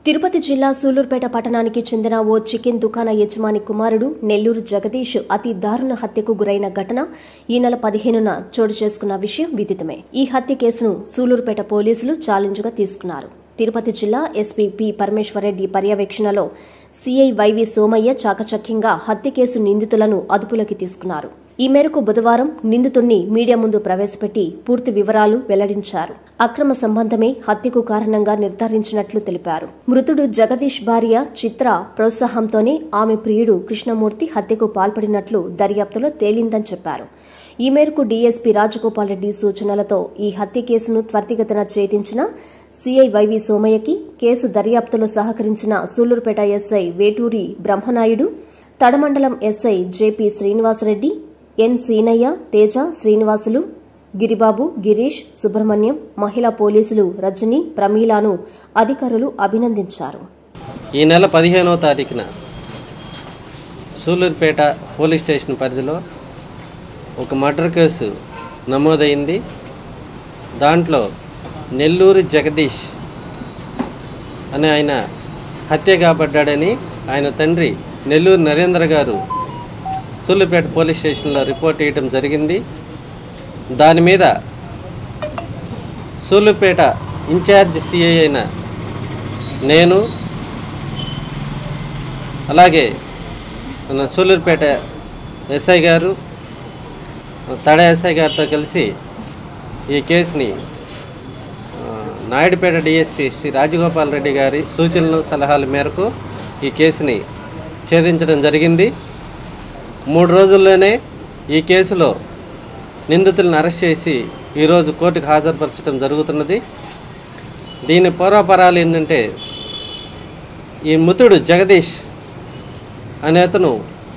తిరుపతి జిల్లా సూలూరుపేట పట్టణానికి చెందిన ఓ చికెన్ దుకాణ యజమాని కుమారుడు నెల్లూరు జగదీష్ అతి దారుణ హత్యకు గురైన ఘటన ఈ నెల 15న చోటు చేసుకున్న విషయం విదితమే. ఈ హత్య కేసును సూలూరుపేట పోలీసులు ఛాలెంజ్గా తీసుకున్నారు. తిరుపతి జిల్లా ఎస్పీ పి పరమేశ్వరరెడ్డి పర్యవేక్షణలో సీఐ వైవి సోమయ్య చాకచక్యంగా హత్య కేసు నిందితులను అదుపులోకి తీసుకున్నారు. ఈ మేరకు బుధవారం నిందితుణ్ణి మీడియా ముందు ప్రవేశపెట్టి పూర్తి వివరాలు వెల్లడించారు. అక్రమ సంబంధమే హత్యకు కారణంగా నిర్ధారించినట్లు తెలిపారు. మృతుడు జగదీష్ భార్య చిత్ర ప్రోత్సాహంతోనే ఆమె ప్రియుడు కృష్ణమూర్తి హత్యకు పాల్పడినట్లు దర్యాప్తులో తేలిందని చెప్పారు. ఈ మేరకు డీఎస్పీ రాజగోపాల్ రెడ్డి సూచనలతో ఈ హత్య కేసును త్వరితగతిన ఛేదించిన సీఐ వైవి సోమయ్యకి కేసు దర్యాప్తులో సహకరించిన సూలూరుపేట ఎస్ఐ వేటూరి బ్రహ్మనాయుడు, తడమండలం SI JP Srinivasareddy, N Seenaiah, Teja, Srinivasulu, Giribabu, Girish, Subrahmanyam, మహిళా పోలీసులు రజని, ప్రమీలాను అధికారులు అభినందించారు. ఈ నెల 15వ తారీఖున సూలూరుపేట పోలీస్ స్టేషన్ పరిధిలో ఒక మర్డర్ కేసు నమోదైంది. దాంట్లో నెల్లూరు జగదీష్ అనే ఆయన హత్య కాబడ్డాడని ఆయన తండ్రి నెల్లూరు నరేంద్ర గారు సూలూరుపేట పోలీస్ స్టేషన్లో రిపోర్ట్ చేయడం జరిగింది. దాని మీద సూలూరుపేట ఇన్ఛార్జ్ సిఐ అయిన నేను, అలాగే మన సూలూరుపేట ఎస్ఐ గారు, తడ ఎస్ఐ గారితో కలిసి ఈ కేసుని నాయుడుపేట డిఎస్పీ శ్రీ రాజగోపాల్ రెడ్డి గారి సూచనలు సలహాల మేరకు ఈ కేసుని ఛేదించడం జరిగింది. 3 రోజుల్లోనే ఈ కేసులో నిందితులను అరెస్ట్ చేసి ఈరోజు కోర్టుకు హాజరుపరచడం జరుగుతున్నది. దీని పూర్వపరాలు ఏంటంటే, ఈ మృతుడు జగదీష్ అనే అతను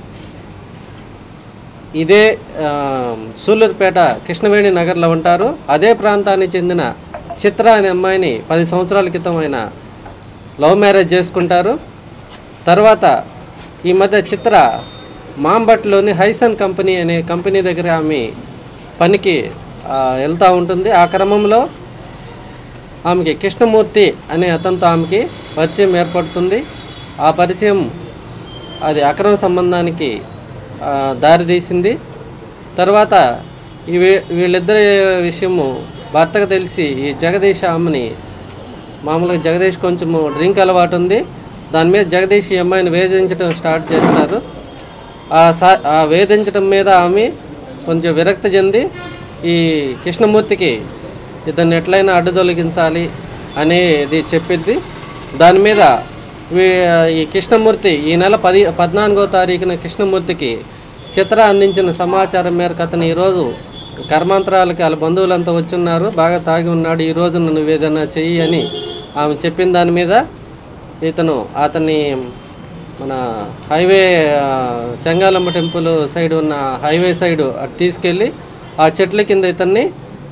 ఇదే సూలూరుపేట కృష్ణవేణి నగర్లో ఉంటారు. అదే ప్రాంతానికి చెందిన చిత్ర అనే అమ్మాయిని 10 సంవత్సరాల క్రితం ఆయన లవ్ మ్యారేజ్ చేసుకుంటారు. తర్వాత ఈ మధ్య చిత్ర మాంబట్లోని హైసన్ కంపెనీ అనే కంపెనీ దగ్గర ఆమె పనికి వెళ్తూ ఉంటుంది. ఆ క్రమంలో ఆమెకి కృష్ణమూర్తి అనే అతనితో ఆమెకి పరిచయం ఏర్పడుతుంది. ఆ పరిచయం అది అక్రమ సంబంధానికి దారితీసింది. తర్వాత వీళ్ళిద్దరి విషయము భర్తకు తెలిసి ఈ జగదీష్ ఆమెని, మామూలుగా జగదీష్ కొంచెం డ్రింక్ అలవాటు ఉంది, దాని మీద జగదీష్ ఈ అమ్మాయిని వేధించడం స్టార్ట్ చేస్తారు. ఆ వేధించడం మీద ఆమె కొంచెం విరక్తి చెంది ఈ కృష్ణమూర్తికి ఇతన్ని ఎట్లయినా అడ్డు తొలగించాలి అనేది చెప్పిద్ది. దాని మీద ఈ కృష్ణమూర్తి ఈ నెల 14వ తారీఖున కృష్ణమూర్తికి చిత్ర అందించిన సమాచారం మేరకు అతను ఈరోజు కర్మాంతరాలకి వాళ్ళ బంధువులంతా వచ్చున్నారు, బాగా తాగి ఉన్నాడు, ఈరోజు నువ్వు ఏదైనా చెయ్యి అని ఆమె చెప్పిన దాని మీద ఇతను అతన్ని మన హైవే చెంగాలమ్మ టెంపుల్ సైడ్ ఉన్న హైవే సైడు అటు తీసుకెళ్ళి ఆ చెట్ల కింద ఇతన్ని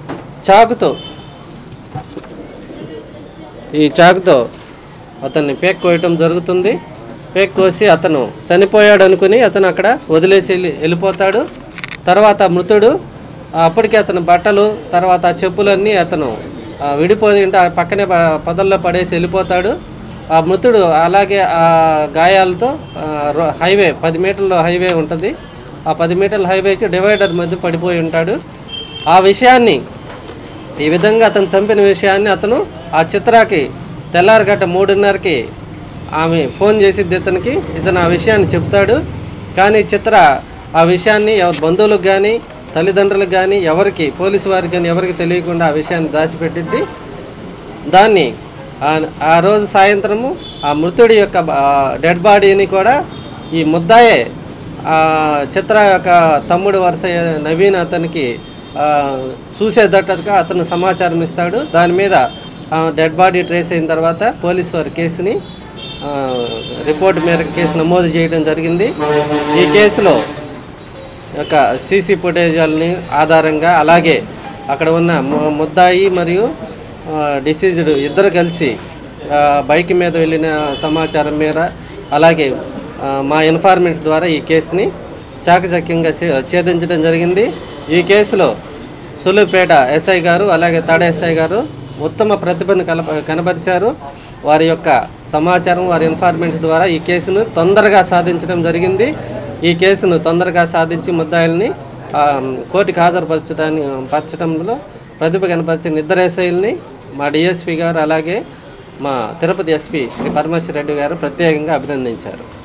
చాకుతో అతన్ని పేక్ కోయటం జరుగుతుంది. పేక్ కోసి అతను చనిపోయాడు అనుకుని అతను అక్కడ వదిలేసి వెళ్ళిపోతాడు. తర్వాత మృతుడు అప్పటికే అతను బట్టలు, తర్వాత చెప్పులన్నీ అతను విడిపోయి ఉంటే పక్కనే పొదల్లో పడేసి వెళ్ళిపోతాడు. ఆ మృతుడు అలాగే ఆ గాయాలతో హైవే 10 మీటర్ల హైవే ఉంటుంది, ఆ 10 మీటర్ల హైవేకి డివైడర్ మధ్య పడిపోయి ఉంటాడు. ఆ విషయాన్ని, ఈ విధంగా అతను చంపిన విషయాన్ని అతను ఆ చిత్రాకి తెల్లారగట్ట 3:30కి ఆమె ఫోన్ చేసిద్ది ఇతనికి. ఇతను ఆ విషయాన్ని చెప్తాడు. కానీ చిత్ర ఆ విషయాన్ని ఎవరి బంధువులకు కానీ తల్లిదండ్రులకు కానీ ఎవరికి, పోలీసు వారికి కానీ ఎవరికి తెలియకుండా ఆ విషయాన్ని దాచిపెట్టిద్ది. దాన్ని ఆ రోజు సాయంత్రము ఆ మృతుడి యొక్క డెడ్ బాడీని కూడా ఈ ముద్దాయే చిత్ర యొక్క తమ్ముడు వరుస నవీన్ అతనికి చూసేటట్టుగా అతను సమాచారం ఇస్తాడు. దాని మీద డెడ్ బాడీ ట్రేస్ అయిన తర్వాత పోలీసు వారి కేసుని రిపోర్ట్ మేరకు కేసు నమోదు చేయడం జరిగింది. ఈ కేసులో యొక్క సీసీ ఫుటేజాలని ఆధారంగా, అలాగే అక్కడ ఉన్న ముద్దాయి మరియు డిసీజ్డ్ ఇద్దరు కలిసి బైక్ మీద వెళ్ళిన సమాచారం మేర, అలాగే మా ఇన్ఫార్మెంట్స్ ద్వారా ఈ కేసుని చాకచక్యంగా ఛేదించడం జరిగింది. ఈ కేసులో సూలూరుపేట ఎస్ఐ గారు, అలాగే తడ ఎస్ఐ గారు ఉత్తమ ప్రతిభను కనబరిచారు. వారి యొక్క సమాచారం, వారి ఇన్ఫర్మేషన్ ద్వారా ఈ కేసును తొందరగా సాధించడం జరిగింది. ఈ కేసును తొందరగా సాధించి ముద్దాయిల్ని కోర్టుకు హాజరుపరచడంలో ప్రతిభ కనపరిచిన ఇద్దరు ఎస్ఐల్ని మా డిఎస్పీ గారు అలాగే మా తిరుపతి ఎస్పీ శ్రీ పరమేశ్వర రెడ్డి గారు ప్రత్యేకంగా అభినందించారు.